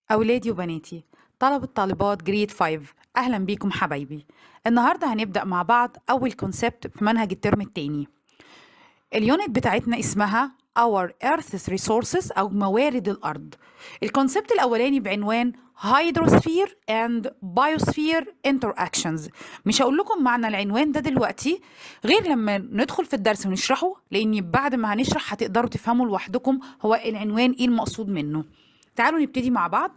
أولادي وبناتي، طلبات جريد 5. أهلا بيكم حبايبي. النهاردة هنبدأ مع بعض أول كونسبت في منهج الترم التاني. اليونت بتاعتنا اسمها Our Earth's Resources أو موارد الأرض. الكونسبت الأولاني بعنوان Hydrosphere and Biosphere Interactions. مش هقول لكم معنى العنوان ده دلوقتي غير لما ندخل في الدرس ونشرحه، لأن بعد ما هنشرح هتقدروا تفهموا لوحدكم هو العنوان إيه المقصود منه. تعالوا نبتدي مع بعض.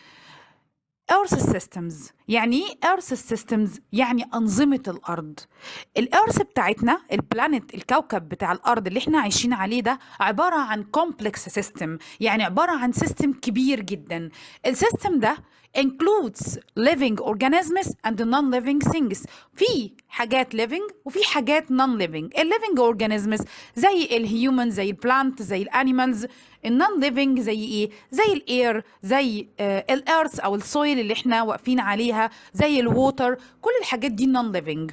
Earth Systems يعني ايه Earth Systems؟ يعني أنظمة الأرض. الأرث بتاعتنا البلانيت الكوكب بتاع الأرض اللي احنا عايشين عليه ده عبارة عن complex system، يعني عبارة عن سيستم كبير جدا. السيستم ده includes living organisms and non-living things. في حاجات living وفي حاجات non-living. living organisms زي الهيومن، زي البلانت، زي الانيمالز. النون ليفنج زي ايه؟ زي الاير، زي الارث او السويل اللي احنا واقفين عليها، زي الووتر. كل الحاجات دي نون ليفنج.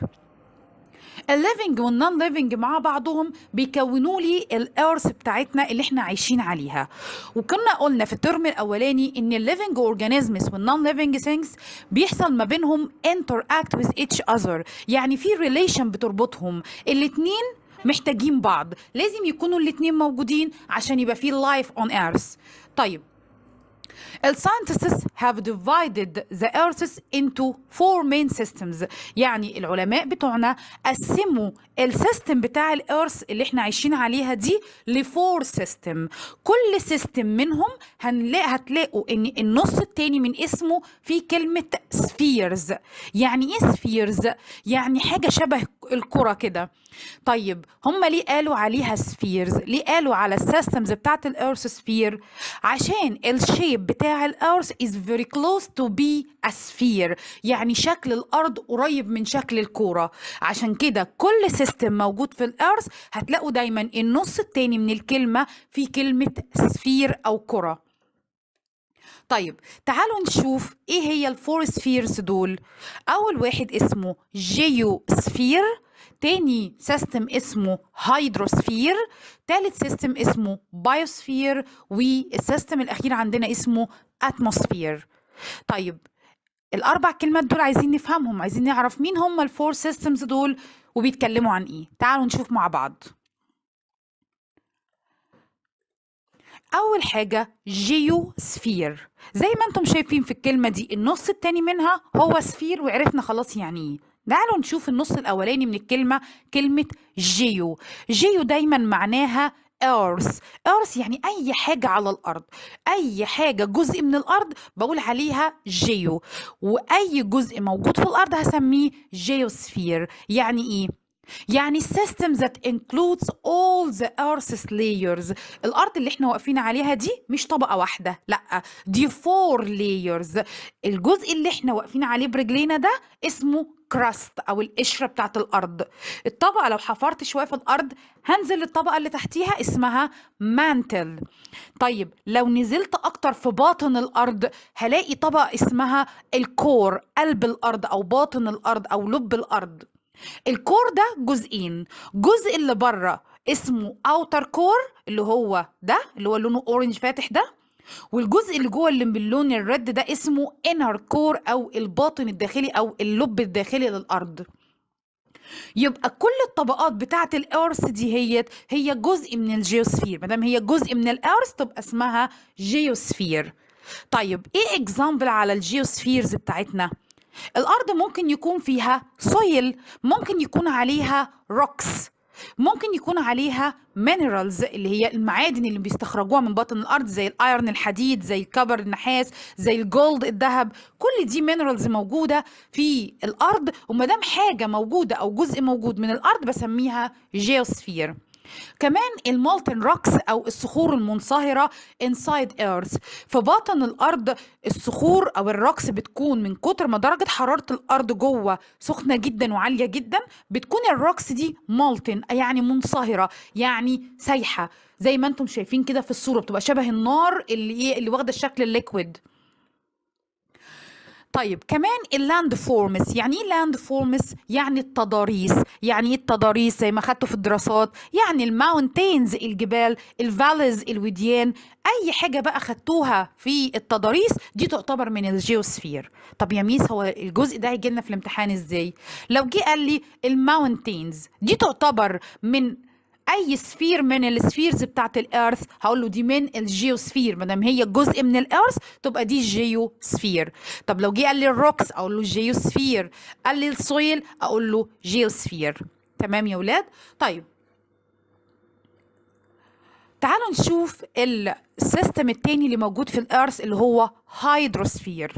الليفنج والنون ليفنج مع بعضهم بيكونوا لي الارث بتاعتنا اللي احنا عايشين عليها. وكنا قلنا في الترم الاولاني ان الليفنج اورجانيزمز والنون ليفنج ثينجز بيحصل ما بينهم interact with each other، يعني في ريليشن بتربطهم. الاتنين محتاجين بعض، لازم يكونوا الاتنين موجودين عشان يبقى في life on earth. طيب، scientists have divided the earth into four main systems. يعني العلماء بتوعنا قسموا السيستم بتاع الارث اللي احنا عايشين عليها دي لفور سيستم. كل سيستم منهم هتلاقوا ان النص التاني من اسمه فيه كلمة spheres. يعني ايه spheres؟ يعني حاجة شبه الكرة كده. طيب هم ليه قالوا عليها سفيرز؟ ليه قالوا على السيستمز بتاعت الارث سفير؟ عشان الشيب بتاع الارث is very close to be a sphere، يعني شكل الارض قريب من شكل الكوره. عشان كده كل سيستم موجود في الارث هتلاقوا دايما النص التاني من الكلمه في كلمه سفير او كره. طيب تعالوا نشوف ايه هي الفور سفيرز دول. اول واحد اسمه جيو سفير، تاني سيستم اسمه هيدروسفير، تالت سيستم اسمه بايوسفير، والسيستم الاخير عندنا اسمه اتموسفير. طيب الاربع كلمات دول عايزين نفهمهم، عايزين نعرف مين هم الفور سيستمز دول وبيتكلموا عن ايه. تعالوا نشوف مع بعض. أول حاجة جيو سفير، زي ما انتم شايفين في الكلمة دي النص التاني منها هو سفير، وعرفنا خلاص يعني ايه. تعالوا نشوف النص الأولاني من الكلمة، كلمة جيو. جيو دايما معناها earth. earth يعني أي حاجة على الأرض، أي حاجة جزء من الأرض بقول عليها جيو، وأي جزء موجود في الأرض هسميه جيوسفير. يعني ايه؟ يعني system that includes all the earth's layers. الأرض اللي احنا واقفين عليها دي مش طبقة واحدة، لأ، دي 4 layers. الجزء اللي احنا واقفين عليه برجلينا ده اسمه كراست أو القشرة بتاعت الأرض. الطبقة لو حفرت شوية في الأرض هنزل الطبقة اللي تحتيها اسمها مانتل. طيب لو نزلت أكتر في باطن الأرض هلاقي طبقة اسمها الكور، قلب الأرض أو باطن الأرض أو لب الأرض. الكور ده جزئين، جزء اللي بره اسمه اوتر كور اللي هو ده اللي هو لونه اورنج فاتح ده، والجزء اللي جوه اللي باللون الرد ده اسمه انر كور او الباطن الداخلي او اللب الداخلي للارض. يبقى كل الطبقات بتاعه الارث دي هي جزء من الجيوسفير. ما دام هي جزء من الارث تبقى اسمها جيوسفير. طيب ايه اكزامبل على الجيوسفيرز بتاعتنا؟ الأرض ممكن يكون فيها سويل، ممكن يكون عليها روكس، ممكن يكون عليها مينرالز اللي هي المعادن اللي بيستخرجوها من باطن الأرض، زي الأيرن الحديد، زي الكبر النحاس، زي الجولد الذهب. كل دي مينرالز موجودة في الأرض، ومادام حاجة موجودة أو جزء موجود من الأرض بسميها جيوسفير. كمان المولتن روكس أو الصخور المنصهرة inside earth. في باطن الأرض الصخور أو الروكس بتكون من كتر ما درجة حرارة الأرض جوه سخنة جدا وعالية جدا، بتكون الروكس دي مولتن يعني منصهرة، يعني سايحة، زي ما انتم شايفين كده في الصورة بتبقى شبه النار اللي واخدة الشكل الليكويد. طيب كمان اللاند فورمز، يعني ايه لاند فورمز؟ يعني التضاريس. يعني ايه التضاريس زي ما خدته في الدراسات؟ يعني الماونتينز الجبال، الفاليز الوديان، اي حاجه بقى خدتوها في التضاريس دي تعتبر من الجيوسفير. طب يا ميس هو الجزء ده هيجي لنا في الامتحان ازاي؟ لو جه قال لي الماونتينز دي تعتبر من اي سفير من السفيرز بتاعت الارث، هقول له دي من الجيوسفير، ما دام هي جزء من الارث تبقى دي جيوسفير. طب لو جه قال لي الروكس اقول له جيوسفير، قال لي السويل اقول له جيوسفير. تمام يا ولاد؟ طيب تعالوا نشوف السيستم التاني اللي موجود في الارث اللي هو هيدروسفير.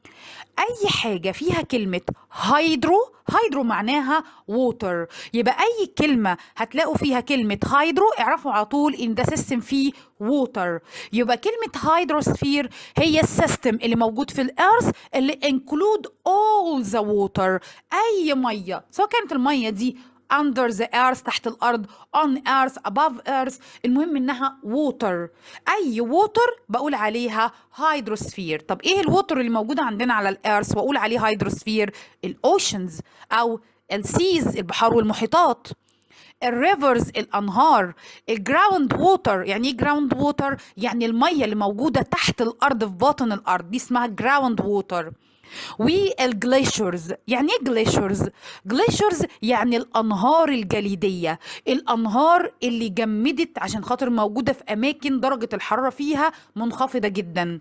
اي حاجه فيها كلمه هيدرو معناها ووتر، يبقى اي كلمه هتلاقوا فيها كلمه هيدرو اعرفوا على طول ان ده سيستم فيه ووتر. يبقى كلمه هيدروسفير هي السيستم اللي موجود في الارث اللي انكلود all the water، اي ميه سواء كانت الميه دي under the earth تحت الأرض، on earth above earth، المهم إنها water. أي water بقول عليها hydrosphere. طب إيه الووتر اللي موجودة عندنا على الأرث وأقول عليه hydrosphere؟ الأوشنز أو السيز، البحار والمحيطات، الريفرز الانهار، الجراوند ووتر. يعني ايه جراوند ووتر؟ يعني الميه اللي موجوده تحت الارض في باطن الارض دي اسمها جراوند ووتر. والجليشرز، يعني ايه جليشرز؟ جليشرز يعني الانهار الجليديه، الانهار اللي جمدت عشان خاطر موجوده في اماكن درجه الحراره فيها منخفضه جدا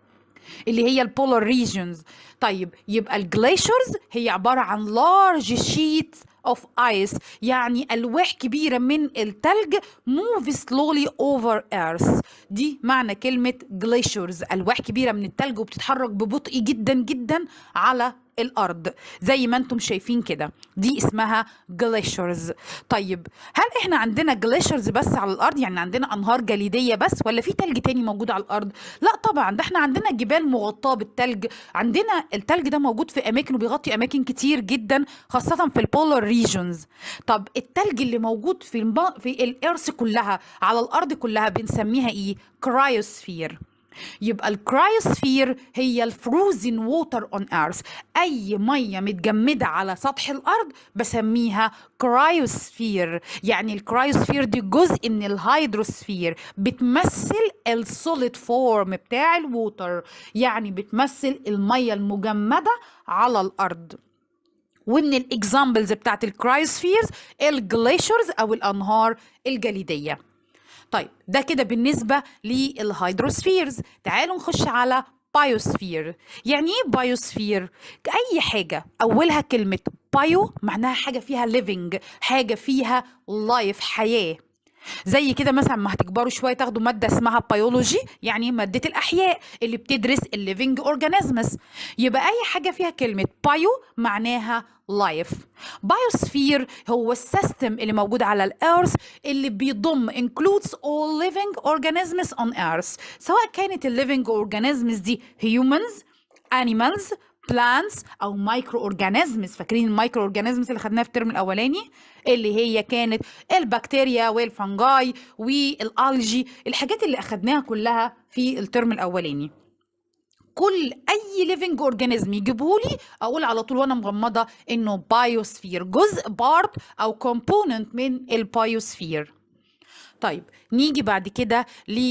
اللي هي البولار ريجنز. طيب يبقى الجليشرز هي عبارة عن large sheets of ice، يعني ألواح كبيرة من التلج move slowly over earth. دي معنى كلمة glaciers، ألواح كبيرة من التلج وبتتحرك ببطء جدا جدا على الأرض زي ما انتم شايفين كده، دي اسمها جليشرز. طيب هل احنا عندنا جليشرز بس على الأرض؟ يعني عندنا أنهار جليدية بس ولا في تلج تاني موجود على الأرض؟ لا طبعا، ده احنا عندنا جبال مغطاة بالتلج، عندنا التلج ده موجود في أماكن وبيغطي أماكن كتير جدا خاصة في البولار ريجونز. طب التلج اللي موجود في الإرث كلها على الأرض كلها بنسميها إيه؟ كرايوسفير. يبقى الكرايوسفير هي الفروزن ووتر اون ايرث، اي ميه متجمده على سطح الارض بسميها كرايوسفير. يعني الكرايوسفير دي جزء من الهيدروسفير، بتمثل السوليد فورم بتاع الووتر، يعني بتمثل الميه المجمده على الارض. ومن الاكزامبلز بتاعت الكرايوسفيرز الجليشرز او الانهار الجليديه. طيب ده كده بالنسبة للهيدروسفيرز. تعالوا نخش على بايوسفير. يعني ايه بايوسفير؟ اي حاجة اولها كلمة بايو معناها حاجة فيها living، حاجة فيها life، حياة. زي كده مثلا ما هتكبروا شويه تاخدوا ماده اسمها بيولوجي، يعني ماده الاحياء اللي بتدرس الليفنج اورجانيزمز. يبقى اي حاجه فيها كلمه بايو معناها لايف. بايوسفير هو السيستم اللي موجود على الارث اللي بيضم includes all living organisms on earth، سواء كانت الليفنج اورجانيزمز دي humans، animals، plants او مايكرو اورجانيزمز. فاكرين المايكرو اورجانيزمز اللي خدناها في الترم الاولاني اللي هي كانت البكتيريا والفنجاي والالجي، الحاجات اللي اخدناها كلها في الترم الاولاني. كل اي ليفنج اورجانيزم يجيبهولي اقول على طول وانا مغمضه انه بايوسفير، جزء بارت او كومبوننت من البايوسفير. طيب نيجي بعد كده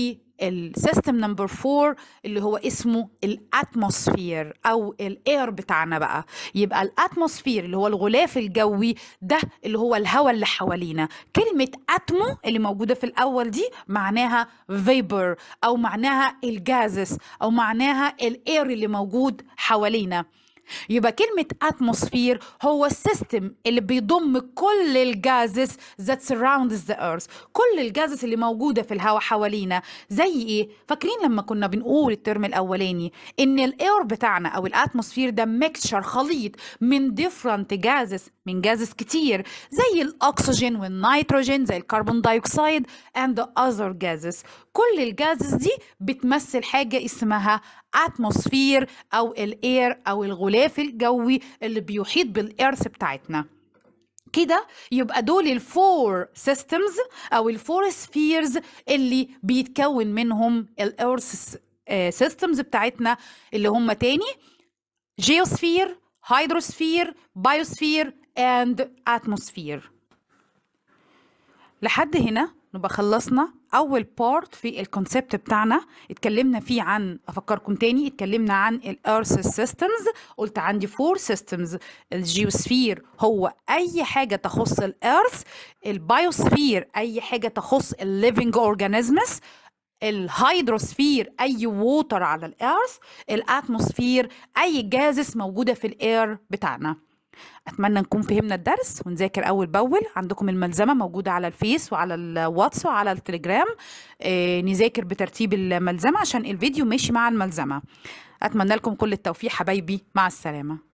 للسيستم نمبر 4 اللي هو اسمه الاتموسفير او الاير بتاعنا بقى. يبقى الاتموسفير اللي هو الغلاف الجوي ده اللي هو الهواء اللي حوالينا. كلمة اتمو اللي موجودة في الاول دي معناها فيبر او معناها الجازس او معناها الاير اللي موجود حوالينا. يبقى كلمة atmosphere هو السيستم اللي بيضم كل الجازز that surrounds the earth، كل الجازز اللي موجودة في الهواء حوالينا. زي ايه؟ فاكرين لما كنا بنقول الترم الاولاني ان الاير بتاعنا او الاتموسفير ده ميكتشر، خليط من different gases، من جازز كتير زي الاكسجين والنيتروجين زي الكربون دايوكسيد and the other gases. كل الجازز دي بتمثل حاجة اسمها atmosphere او الاير او الغلاف الجوي اللي بيحيط بالارث بتاعتنا. كده يبقى دول الفور سيستمز او الفور سفيرز اللي بيتكون منهم الارث سيستمز بتاعتنا اللي هم تاني geosphere, hydrosphere, biosphere and atmosphere. لحد هنا نبقى خلصنا اول بارت في الكونسبت بتاعنا. اتكلمنا فيه عن، افكركم تاني، اتكلمنا عن الارث سيستمز. قلت عندي 4 سيستمز. الجيوسفير هو اي حاجه تخص الارث، البايوسفير اي حاجه تخص الليفينج اورجانيزمز، الهيدروسفير اي ووتر على الارث، الاتموسفير اي جازس موجوده في الاير بتاعنا. اتمنى نكون فهمنا الدرس ونذاكر اول باول. عندكم الملزمه موجوده على الفيس وعلى الواتس وعلى التليجرام. نذاكر بترتيب الملزمه عشان الفيديو ماشي مع الملزمه. اتمنى لكم كل التوفيق حبايبي، مع السلامه.